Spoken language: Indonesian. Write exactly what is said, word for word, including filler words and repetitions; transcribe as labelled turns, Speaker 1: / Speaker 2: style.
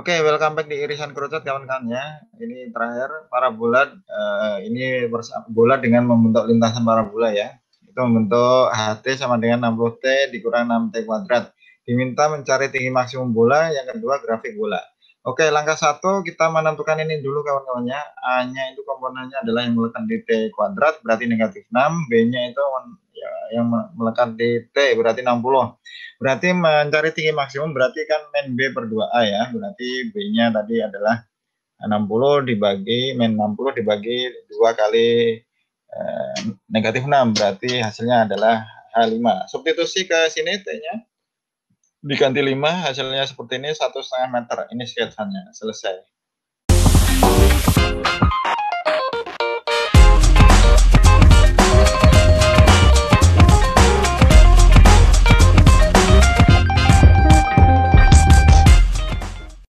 Speaker 1: Oke, welcome back di irisan kerucut kawan-kawan ya. Ini terakhir parabola, eee, ini bersa bola dengan membentuk lintasan parabola ya. Itu membentuk H T sama dengan enam puluh T dikurang enam T kuadrat. Diminta mencari tinggi maksimum bola, yang kedua grafik bola. Oke, langkah satu kita menentukan ini dulu kawan-kawan ya. A-nya itu komponennya adalah yang melekat di T kuadrat berarti negatif enam, B-nya itu ya yang melekat di T berarti enam puluh. Berarti mencari tinggi maksimum berarti kan min B per dua A ya. Berarti B-nya tadi adalah enam puluh dibagi min enam puluh dibagi dua kali eh, negatif enam. Berarti hasilnya adalah H lima. Substitusi ke sini T-nya diganti lima, hasilnya seperti ini, satu setengah meter. Ini sketsanya, selesai.